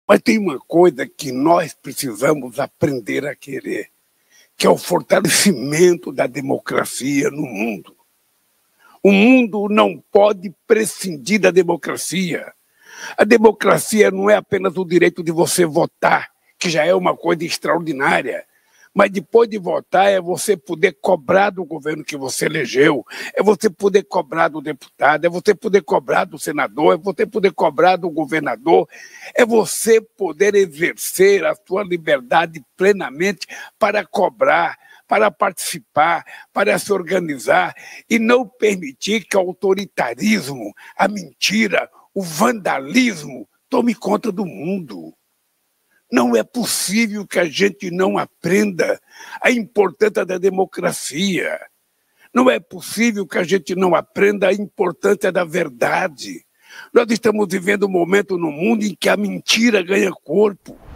Mas tem uma coisa que nós precisamos aprender a querer, que é o fortalecimento da democracia no mundo. O mundo não pode prescindir da democracia. A democracia não é apenas o direito de você votar, que já é uma coisa extraordinária, mas depois de votar é você poder cobrar do governo que você elegeu, é você poder cobrar do deputado, é você poder cobrar do senador, é você poder cobrar do governador, é você poder exercer a sua liberdade plenamente para cobrar, para participar, para se organizar e não permitir que o autoritarismo, a mentira, o vandalismo tome conta do mundo. Não é possível que a gente não aprenda a importância da democracia. Não é possível que a gente não aprenda a importância da verdade. Nós estamos vivendo um momento no mundo em que a mentira ganha corpo.